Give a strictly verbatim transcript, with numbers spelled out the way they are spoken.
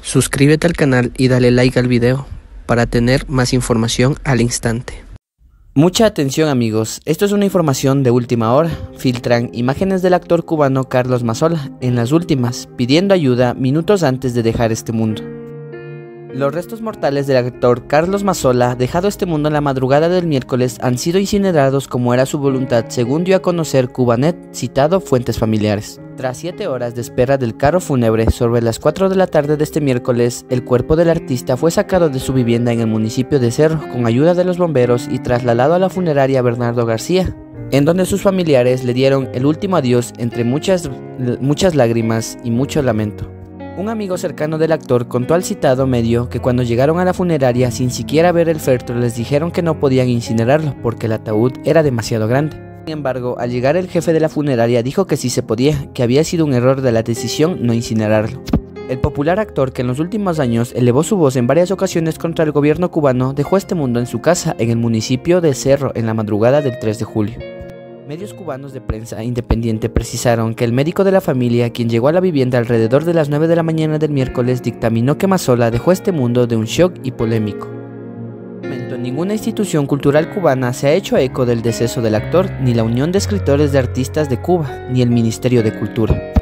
Suscríbete al canal y dale like al video para tener más información al instante. Mucha atención amigos, esto es una información de última hora. Filtran imágenes del actor cubano Carlos Mazola, en las últimas, pidiendo ayuda minutos antes de dejar este mundo. Los restos mortales del actor Carlos Mazola, dejado este mundo en la madrugada del miércoles, han sido incinerados como era su voluntad, según dio a conocer Cubanet, citado fuentes familiares. Tras siete horas de espera del carro fúnebre, sobre las cuatro de la tarde de este miércoles, el cuerpo del artista fue sacado de su vivienda en el municipio de Cerro con ayuda de los bomberos y trasladado a la funeraria Bernardo García, en donde sus familiares le dieron el último adiós entre muchas, muchas lágrimas y mucho lamento. Un amigo cercano del actor contó al citado medio que cuando llegaron a la funeraria sin siquiera ver el féretro les dijeron que no podían incinerarlo porque el ataúd era demasiado grande. Sin embargo, al llegar el jefe de la funeraria dijo que sí se podía, que había sido un error de la decisión no incinerarlo. El popular actor, que en los últimos años elevó su voz en varias ocasiones contra el gobierno cubano, dejó este mundo en su casa en el municipio de Cerro en la madrugada del tres de julio. Medios cubanos de prensa independiente precisaron que el médico de la familia, quien llegó a la vivienda alrededor de las nueve de la mañana del miércoles, dictaminó que Mazola dejó este mundo de un shock y polémico. Ninguna institución cultural cubana se ha hecho eco del deceso del actor, ni la Unión de Escritores de Artistas de Cuba, ni el Ministerio de Cultura.